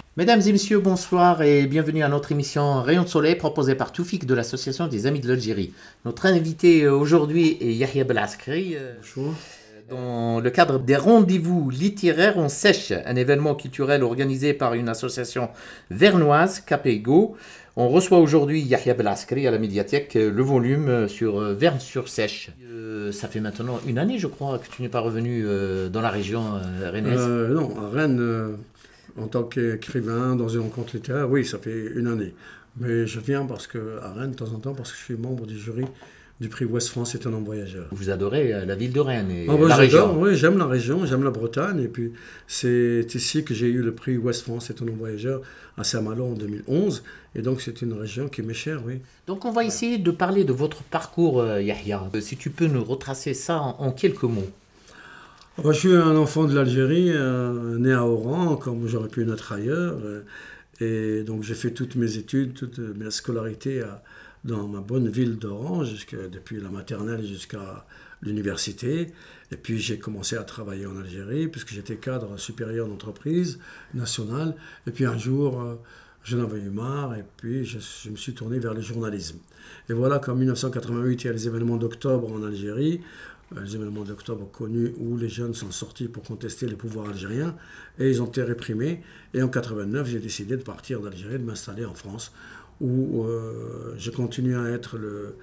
Mesdames et messieurs, bonsoir et bienvenue à notre émission Rayon de Soleil proposée par Toufik de l'Association des Amis de l'Algérie. Notre invité aujourd'hui est Yahya Belaskri, Bonjour. dans le cadre des rendez-vous littéraires en Sèche, un événement culturel organisé par une association vernoise, Capego. On reçoit aujourd'hui Yahya Belaskri à la médiathèque, le volume sur Verne-sur-Sèche. Ça fait maintenant une année, je crois, que tu n'es pas revenu dans la région rennaise. Non, à Rennes, en tant qu'écrivain dans une rencontre littéraire, oui, ça fait une année. Mais je viens à Rennes de temps en temps parce que je suis membre du jury du prix Ouest France est un homme voyageur. Vous adorez la ville de Rennes et Ah ouais, la j'adore, région. oui, j'aime la région, j'aime la Bretagne. Et puis c'est ici que j'ai eu le prix Ouest France est un homme voyageur à Saint-Malo en 2011. Et donc c'est une région qui m'est chère, oui. Donc on va essayer de parler de votre parcours, Yahya. Si tu peux nous retracer ça en quelques mots. Moi, je suis un enfant de l'Algérie, né à Oran, comme j'aurais pu naître ailleurs. Et donc, j'ai fait toutes mes études, toute ma scolarité dans ma bonne ville d'Oran, depuis la maternelle jusqu'à l'université. Et puis, j'ai commencé à travailler en Algérie, puisque j'étais cadre supérieur d'entreprise nationale. Et puis, un jour, j'en avais eu marre, et puis je me suis tourné vers le journalisme. Et voilà qu'en 1988, il y a les événements d'octobre en Algérie, les événements d'octobre connus où les jeunes sont sortis pour contester le pouvoir algérien et ils ont été réprimés. Et en 89, j'ai décidé de partir d'Algérie, de m'installer en France où j'ai continué à être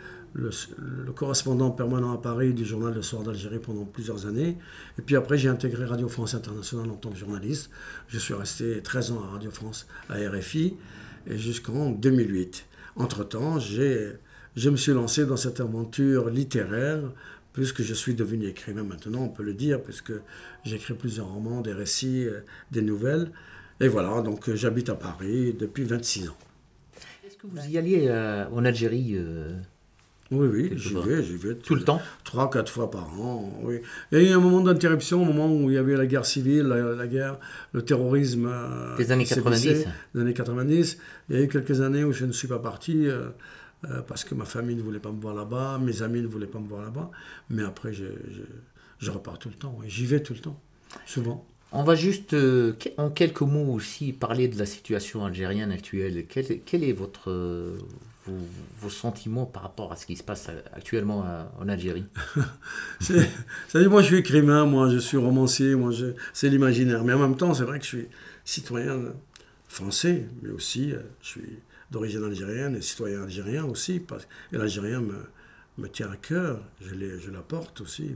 le correspondant permanent à Paris du journal Le Soir d'Algérie pendant plusieurs années. Et puis après, j'ai intégré Radio France Internationale en tant que journaliste. Je suis resté 13 ans à Radio France, à RFI, et jusqu'en 2008. Entre-temps, je me suis lancé dans cette aventure littéraire puisque je suis devenu écrivain maintenant, on peut le dire, puisque j'écris plusieurs romans, des récits, des nouvelles. Et voilà, donc j'habite à Paris depuis 26 ans. Est-ce que vous y alliez en Algérie Oui, oui, quelquefois j'y vais tout le temps? 3, 4 fois par an. Oui. Il y a eu un moment d'interruption, au moment où il y avait la guerre civile, la guerre, le terrorisme Des années qui 90? sévissait, les années 90. Il y a eu quelques années où je ne suis pas parti parce que ma famille ne voulait pas me voir là-bas, mes amis ne voulaient pas me voir là-bas. Mais après, je repars tout le temps. Et j'y vais tout le temps, souvent. On va juste, en quelques mots aussi, parler de la situation algérienne actuelle. Quel est vos, vos sentiments par rapport à ce qui se passe actuellement en Algérie? C'est, moi, je suis écrivain, moi, je suis romancier, c'est l'imaginaire. Mais en même temps, c'est vrai que je suis citoyen français, mais aussi, je suis d'origine algérienne et citoyen algérien aussi. Et l'Algérien me tient à cœur, je l'apporte aussi.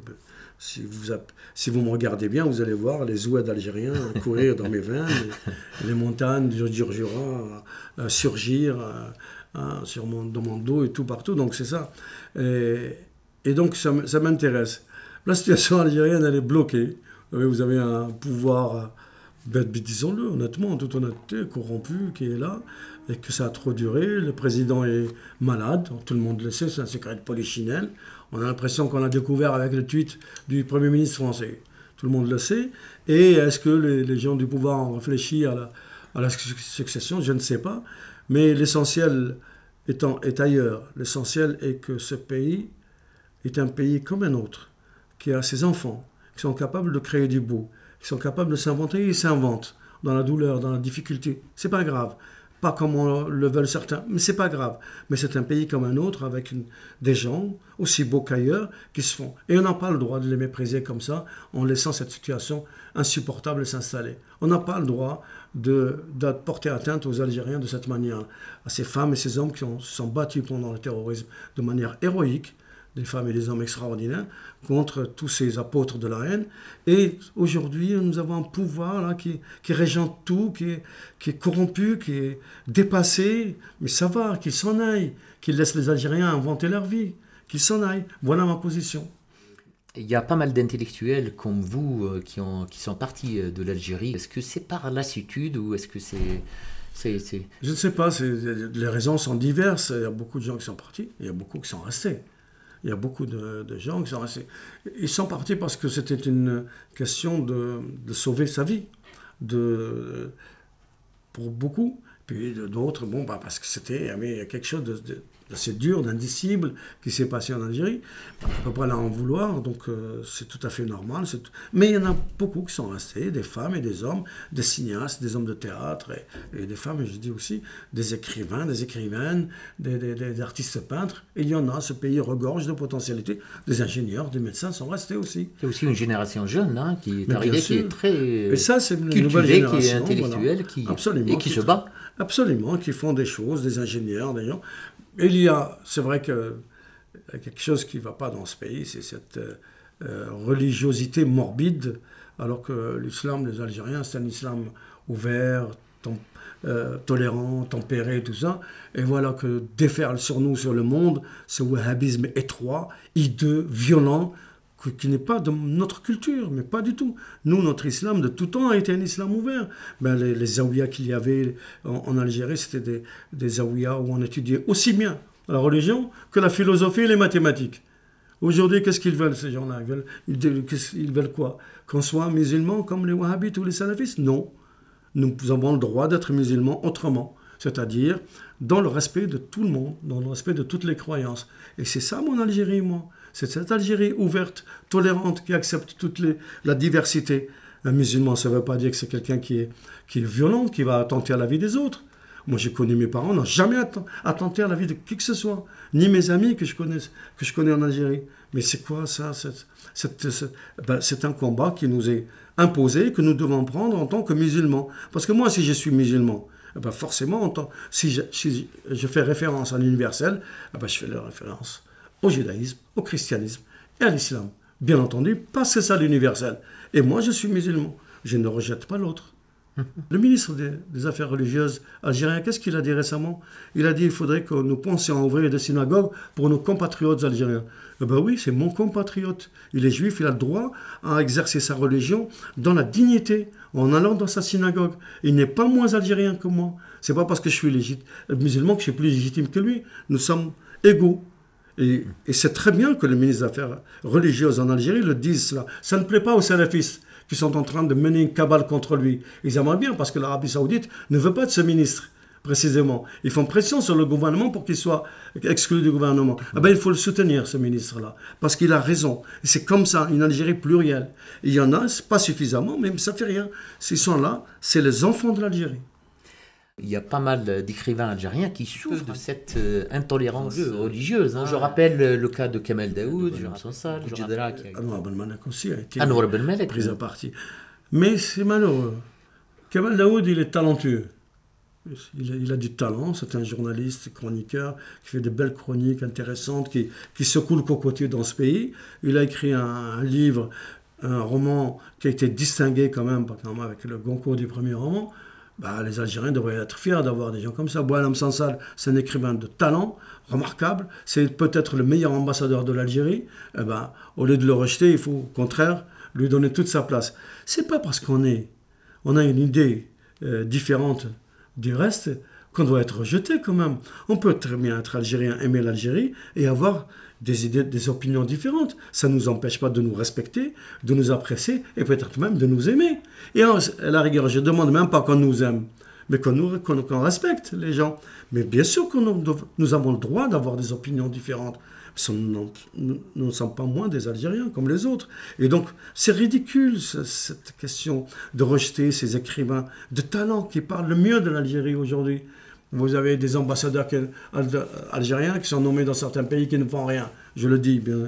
Si vous me regardez bien, vous allez voir les oueds algériens courir dans mes veines, les montagnes du Jura surgir dans mon dos et tout partout. Donc c'est ça. Et, et donc ça m'intéresse. La situation algérienne, elle est bloquée. Vous avez un pouvoir, disons-le honnêtement, en toute honnêteté, corrompu, qui est là, et que ça a trop duré. Le président est malade, tout le monde le sait, c'est un secret de polichinelle. On a l'impression qu'on a découvert avec le tweet du Premier ministre français. Tout le monde le sait. Et est-ce que les gens du pouvoir ont réfléchi à la succession? Je ne sais pas. Mais l'essentiel est ailleurs. L'essentiel est que ce pays est un pays comme un autre, qui a ses enfants, qui sont capables de créer du beau, qui sont capables de s'inventer, ils s'inventent dans la douleur, dans la difficulté. C'est pas grave. Pas comme le veulent certains, mais c'est pas grave. Mais c'est un pays comme un autre, avec des gens aussi beaux qu'ailleurs qui se font. Et on n'a pas le droit de les mépriser comme ça, en laissant cette situation insupportable s'installer. On n'a pas le droit de porter atteinte aux Algériens de cette manière, à ces femmes et ces hommes qui se sont battus pendant le terrorisme de manière héroïque, des femmes et des hommes extraordinaires, contre tous ces apôtres de la haine. Et aujourd'hui, nous avons un pouvoir là, qui régente tout, qui est corrompu, qui est dépassé. Mais ça va, qu'ils s'en aillent, qu'ils laissent les Algériens inventer leur vie, qu'ils s'en aillent. Voilà ma position. Il y a pas mal d'intellectuels comme vous qui sont partis de l'Algérie. Est-ce que c'est par lassitude ou est-ce que c'est... Je ne sais pas, les raisons sont diverses. Il y a beaucoup de gens qui sont partis, il y a beaucoup qui sont restés. Il y a beaucoup de gens qui sont restés. Ils sont partis parce que c'était une question de sauver sa vie, pour beaucoup. Puis d'autres, bon, parce que il y avait quelque chose assez dur, d'indicible qui s'est passé en Algérie. On ne peut pas là en vouloir, donc c'est tout à fait normal. Mais il y en a beaucoup qui sont restés, des femmes et des hommes, des cinéastes, des hommes de théâtre, et des femmes, et je dis aussi, des écrivains, des écrivaines, des artistes peintres. Et il y en a, ce pays regorge de potentialités. Des ingénieurs, des médecins sont restés aussi. Il y a aussi une génération jeune hein, qui est arrivée, qui est très et ça, c'est une cultivée, nouvelle génération, qui est intellectuelle, voilà. et qui se bat. Absolument, qui font des choses, des ingénieurs d'ailleurs. Il y a, c'est vrai que quelque chose qui ne va pas dans ce pays, c'est cette religiosité morbide, alors que l'islam des Algériens, c'est un islam ouvert, tolérant, tempéré, tout ça. Et voilà que déferle sur nous, sur le monde, ce wahhabisme étroit, hideux, violent, qui n'est pas de notre culture, mais pas du tout. Nous, notre islam, de tout temps, a été un islam ouvert. Ben, les zaouïas qu'il y avait en Algérie, c'était des zaouïas où on étudiait aussi bien la religion que la philosophie et les mathématiques. Aujourd'hui, qu'est-ce qu'ils veulent, ces gens-là? Ils veulent quoi? Qu'on soit musulmans comme les wahhabites ou les salafistes? Non. Nous avons le droit d'être musulmans autrement, c'est-à-dire dans le respect de tout le monde, dans le respect de toutes les croyances. Et c'est ça mon Algérie, moi. C'est cette Algérie ouverte, tolérante, qui accepte la diversité. Un musulman, ça ne veut pas dire que c'est quelqu'un qui est violent, qui va attenter à la vie des autres. Moi, j'ai connu mes parents, n'ont jamais attenté à la vie de qui que ce soit, ni mes amis que je connais en Algérie. Mais c'est quoi ça? C'est un combat qui nous est imposé, que nous devons prendre en tant que musulmans. Parce que moi, si je suis musulman, ben forcément, si je fais référence à l'universel, ben je fais la référence au judaïsme, au christianisme et à l'islam. Bien entendu, parce que c'est ça l'universel. Et moi, je suis musulman. Je ne rejette pas l'autre. Le ministre des Affaires religieuses algérien, qu'est-ce qu'il a dit récemment? Il a dit qu'il faudrait que nous pensions à ouvrir des synagogues pour nos compatriotes algériens. Eh bien oui, c'est mon compatriote. Il est juif, il a le droit à exercer sa religion dans la dignité, en allant dans sa synagogue. Il n'est pas moins algérien que moi. C'est pas parce que je suis musulman que je suis plus légitime que lui. Nous sommes égaux. Et c'est très bien que le ministre des Affaires religieuses en Algérie le dise cela. Ça ne plaît pas aux salafistes qui sont en train de mener une cabale contre lui. Ils aimeraient bien parce que l'Arabie Saoudite ne veut pas de ce ministre, précisément. Ils font pression sur le gouvernement pour qu'il soit exclu du gouvernement. Eh bien, il faut le soutenir, ce ministre-là, parce qu'il a raison. Et c'est comme ça, une Algérie plurielle. Et il y en a, pas suffisamment, mais ça ne fait rien. S'ils sont là, c'est les enfants de l'Algérie. Il y a pas mal d'écrivains algériens qui souffrent de cette intolérance religieuse. Hein. Je rappelle le cas de Kamel Daoud, Jean Sansal, Boudjedra, Anwar Ben Malek aussi a été pris à partie. Mais c'est malheureux. Kamel Daoud, il est talentueux. Il a du talent, c'est un journaliste, chroniqueur, qui fait de belles chroniques intéressantes, qui secoue le cocotier dans ce pays. Il a écrit un livre, un roman qui a été distingué quand même avec le Goncourt du premier roman. Bah, les Algériens devraient être fiers d'avoir des gens comme ça. Boualem Sansal, c'est un écrivain de talent, remarquable. C'est peut-être le meilleur ambassadeur de l'Algérie. Eh ben, au lieu de le rejeter, il faut au contraire lui donner toute sa place. C'est pas parce qu'on a une idée différente du reste qu'on doit être rejeté quand même. On peut très bien être algérien, aimer l'Algérie et avoir des idées, des opinions différentes. Ça ne nous empêche pas de nous respecter, de nous apprécier et peut-être même de nous aimer. Et à la rigueur, je ne demande même pas qu'on nous aime, mais qu'on respecte les gens. Mais bien sûr que nous avons le droit d'avoir des opinions différentes. Nous ne sommes pas moins des Algériens comme les autres. Et donc, c'est ridicule cette question de rejeter ces écrivains de talent qui parlent le mieux de l'Algérie aujourd'hui. Vous avez des ambassadeurs algériens qui sont nommés dans certains pays qui ne font rien. Je le dis bien.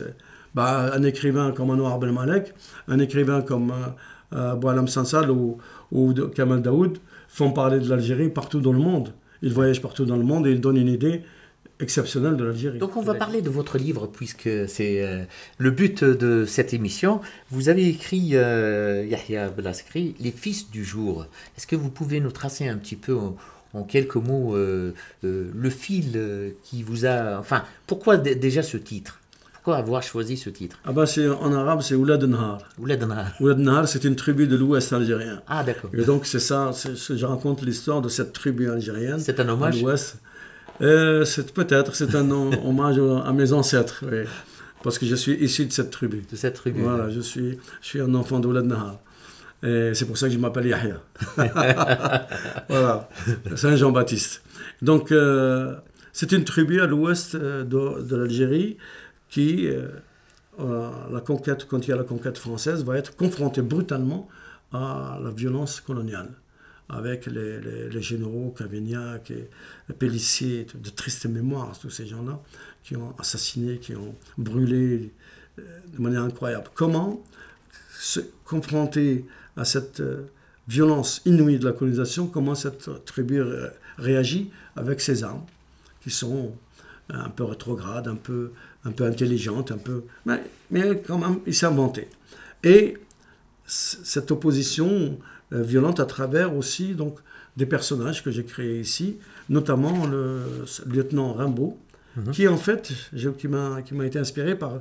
Un écrivain comme Anwar Ben Malek, un écrivain comme Boualem Sansal ou Kamel Daoud font parler de l'Algérie partout dans le monde. Ils voyagent partout dans le monde et ils donnent une idée exceptionnelle de l'Algérie. Donc on va parler de votre livre puisque c'est le but de cette émission. Vous avez écrit, Yahya Blaskri, Les Fils du Jour. Est-ce que vous pouvez nous tracer un petit peu en quelques mots le fil qui vous a... Enfin, pourquoi déjà ce titre? Pourquoi avoir choisi ce titre? En arabe, c'est Oulad Nahar. Oulad Nahar. Oulad Nahar, c'est une tribu de l'Ouest algérien. Ah, d'accord. Et donc, c'est ça, je raconte l'histoire de cette tribu algérienne. C'est un hommage? À l'Ouest. C'est un hommage à mes ancêtres, oui. Parce que je suis issu de cette tribu. De cette tribu. Voilà, je suis un enfant d'Oulad Nahar. Et c'est pour ça que je m'appelle Yahya. Voilà, Saint Jean-Baptiste. Donc, C'est une tribu à l'ouest de l'Algérie qui, la conquête, quand il y a la conquête française, va être confrontée brutalement à la violence coloniale, avec les généraux Cavaignac et Pélissier, de tristes mémoires, tous ces gens-là, qui ont assassiné, qui ont brûlé de manière incroyable. Comment se confronter à cette violence inouïe de la colonisation, comment cette tribu réagit avec ses armes, qui sont un peu rétrogrades, un peu intelligentes, mais quand même, il s'est inventé. Et cette opposition violente à travers aussi donc, des personnages que j'ai créés ici, notamment le lieutenant Rimbaud, qui en fait, qui m'a été inspiré par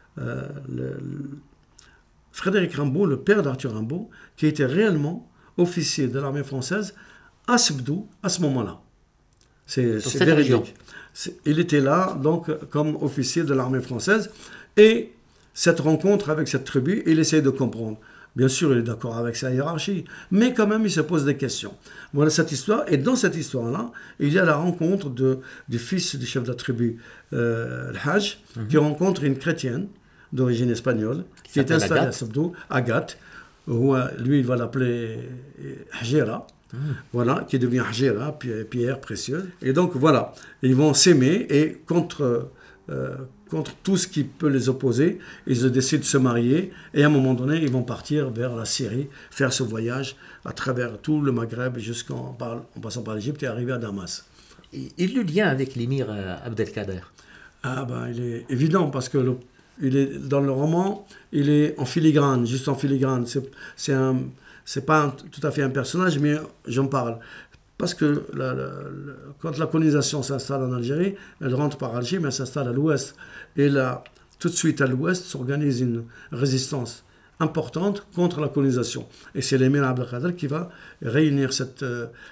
Frédéric Rimbaud, le père d'Arthur Rimbaud, qui était réellement officier de l'armée française à Sibdou à ce moment-là. C'est véridique. Il était là, donc, comme officier de l'armée française, et cette rencontre avec cette tribu, il essaye de comprendre. Bien sûr, il est d'accord avec sa hiérarchie, mais quand même, il se pose des questions. Voilà cette histoire, et dans cette histoire-là, il y a la rencontre du fils du chef de la tribu, le Hajj, qui rencontre une chrétienne d'origine espagnole, qui est installée à Sibdou, Agathe, où lui, il va l'appeler Hajira, voilà, qui devient Hajira, pierre précieuse. Et donc, voilà, ils vont s'aimer, et contre tout ce qui peut les opposer, ils décident de se marier, et à un moment donné, ils vont partir vers la Syrie, faire ce voyage à travers tout le Maghreb, en passant par l'Égypte, et arriver à Damas. Et le lien avec l'émir Abdelkader? Ah ben, il est évident, parce que dans le roman, il est en filigrane, juste en filigrane. C'est pas tout à fait un personnage, mais j'en parle. Parce que quand la colonisation s'installe en Algérie, elle rentre par Alger, mais elle s'installe à l'ouest. Et là, tout de suite à l'ouest, s'organise une résistance importante contre la colonisation. Et c'est l'émir Abdelkader qui va réunir cette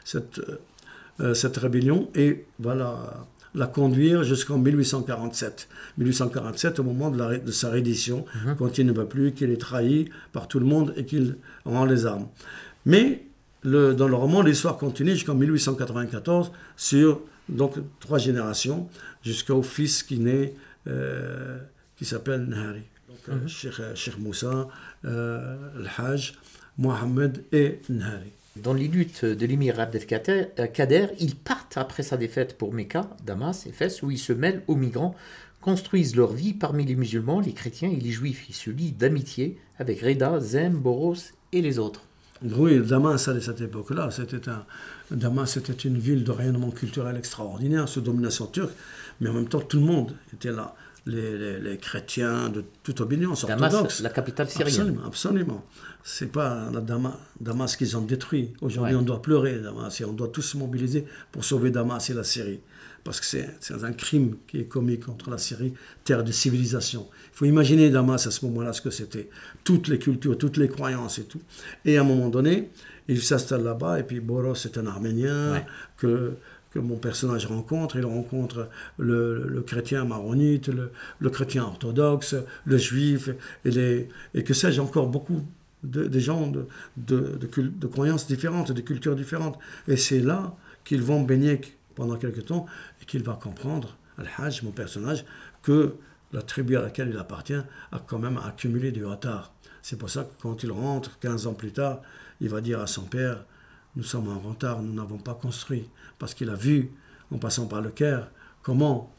rébellion et va la conduire jusqu'en 1847. 1847, au moment de sa reddition, quand il ne va plus, qu'il est trahi par tout le monde et qu'il rend les armes. Mais dans le roman, l'histoire continue jusqu'en 1894 sur donc 3 générations, jusqu'au fils qui naît, qui s'appelle Nahari. Donc, Cheikh Moussa, le Hajj, Mohamed et Nahari. Dans les luttes de l'émir Abdelkader, ils partent après sa défaite pour Mecca, Damas, Éphèse, où ils se mêlent aux migrants, construisent leur vie parmi les musulmans, les chrétiens et les juifs. Ils se lient d'amitié avec Reda, Zem, Boros et les autres. Oui, Damas, à cette époque-là, Damas était une ville de rayonnement culturel extraordinaire, sous domination turque, mais en même temps, tout le monde était là. Les chrétiens de toute obédience orthodoxe. Damas, la capitale syrienne. Absolument. C'est pas la Damas qu'ils ont détruit. Aujourd'hui, on doit pleurer Damas et on doit tous se mobiliser pour sauver Damas et la Syrie. Parce que c'est un crime qui est commis contre la Syrie, terre de civilisation. Il faut imaginer Damas à ce moment-là, ce que c'était. Toutes les cultures, toutes les croyances et tout. Et à un moment donné, il s'installe là-bas, et puis Boros est un Arménien que mon personnage rencontre. Il rencontre le chrétien maronite, le chrétien orthodoxe, le juif, et que sais-je, encore beaucoup de gens de croyances différentes, de cultures différentes. Et c'est là qu'ils vont baigner pendant quelque temps, et qu'il va comprendre, Al-Hajj, mon personnage, que la tribu à laquelle il appartient a quand même accumulé du retard. C'est pour ça que quand il rentre, 15 ans plus tard, il va dire à son père, nous sommes en retard, nous n'avons pas construit. Parce qu'il a vu, en passant par le Caire, comment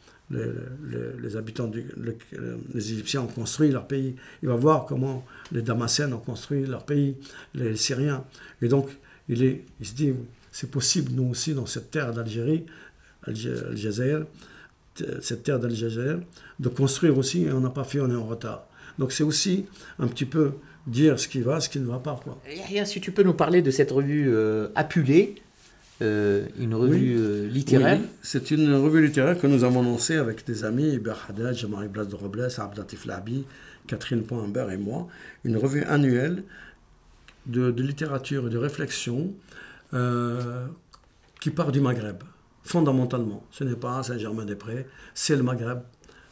les habitants, les Égyptiens ont construit leur pays. Il va voir comment les Damascènes ont construit leur pays, les Syriens. Et donc, il se dit, c'est possible, nous aussi, dans cette terre d'Algérie, Al-Jazair, cette terre d'Al-Jazair, de construire aussi, et on n'a pas fait, on est en retard. Donc c'est aussi un petit peu dire ce qui va, ce qui ne va pas, quoi. Yahya, si tu peux nous parler de cette revue Apulée, une revue littéraire. Oui, c'est une revue littéraire que nous avons lancée avec des amis, Hubert Haddad, Marie-Blaise de Robles, Abdelatif Labi, Catherine Poimbert et moi. Une revue annuelle de littérature et de réflexion qui part du Maghreb, fondamentalement. Ce n'est pas Saint-Germain-des-Prés, c'est le Maghreb.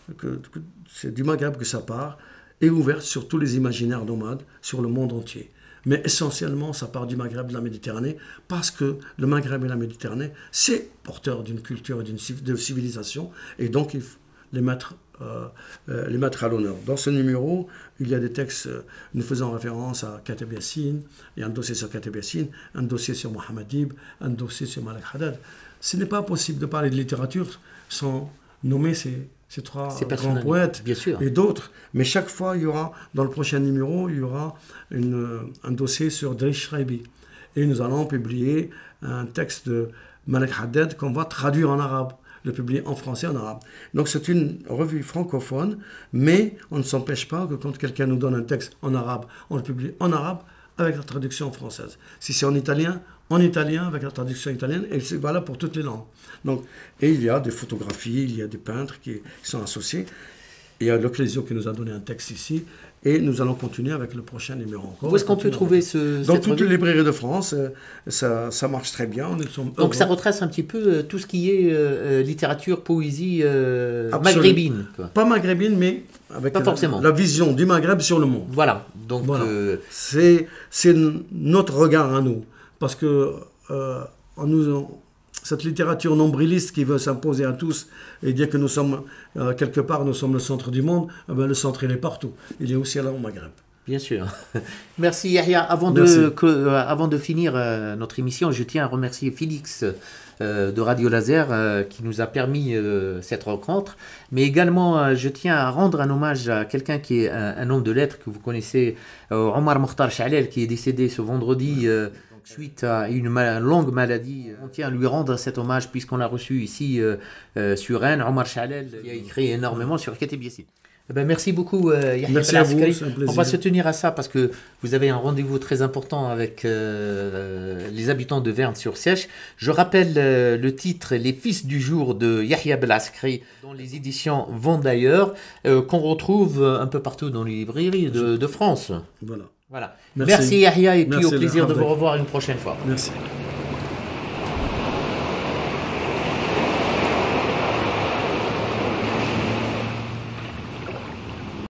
C'est du Maghreb que ça part, et ouverte sur tous les imaginaires nomades, sur le monde entier. Mais essentiellement, ça part du Maghreb, de la Méditerranée, parce que le Maghreb et la Méditerranée, c'est porteur d'une culture et de civilisation, et donc il faut les mettre à l'honneur. Dans ce numéro, il y a des textes nous faisant référence à Kateb Yassine, il y a un dossier sur Kateb Yassine, un dossier sur Mohamed Dib, un dossier sur Malek Haddad. Ce n'est pas possible de parler de littérature sans nommer ces trois grands poètes et d'autres. Mais chaque fois, il y aura, dans le prochain numéro, il y aura un dossier sur Drish Shraibi. Et nous allons publier un texte de Malek Haddad qu'on va traduire en arabe, le publier en français et en arabe. Donc c'est une revue francophone, mais on ne s'empêche pas que quand quelqu'un nous donne un texte en arabe, on le publie en arabe avec la traduction française. Si c'est en italien avec la traduction italienne, et c'est valable pour toutes les langues. Donc, et il y a des photographies, il y a des peintres qui sont associés. Il y a l'Oclésio qui nous a donné un texte ici, et nous allons continuer avec le prochain numéro encore. Où est-ce qu'on peut trouver Dans toutes les librairies de France, ça marche très bien. Donc ça retrace un petit peu tout ce qui est littérature, poésie maghrébine. Quoi. Pas maghrébine, mais avec la vision du Maghreb sur le monde. Voilà. Donc voilà. C'est notre regard à nous. Parce que cette littérature nombriliste qui veut s'imposer à tous et dire que nous sommes, quelque part, nous sommes le centre du monde, le centre, il est partout. Il est aussi là au Maghreb. Bien sûr. Merci Yahya. Avant de finir notre émission, je tiens à remercier Félix de Radio Laser qui nous a permis cette rencontre. Mais également, je tiens à rendre un hommage à quelqu'un qui est un homme de lettres que vous connaissez, Omar Mokhtar Chalel, qui est décédé ce vendredi suite à une longue maladie. On tient à lui rendre cet hommage puisqu'on l'a reçu ici sur Rennes. Omar Chalel qui a écrit énormément sur Kateb Yassine. Merci beaucoup Yahya Belaskri. On va se tenir à ça parce que vous avez un rendez-vous très important avec les habitants de Verne-sur-Sèche. Je rappelle le titre Les Fils du jour de Yahya Belaskri dont les éditions vont d'ailleurs, qu'on retrouve un peu partout dans les librairies de France. Voilà. Merci Yahya et puis au plaisir de vous revoir une prochaine fois. Merci.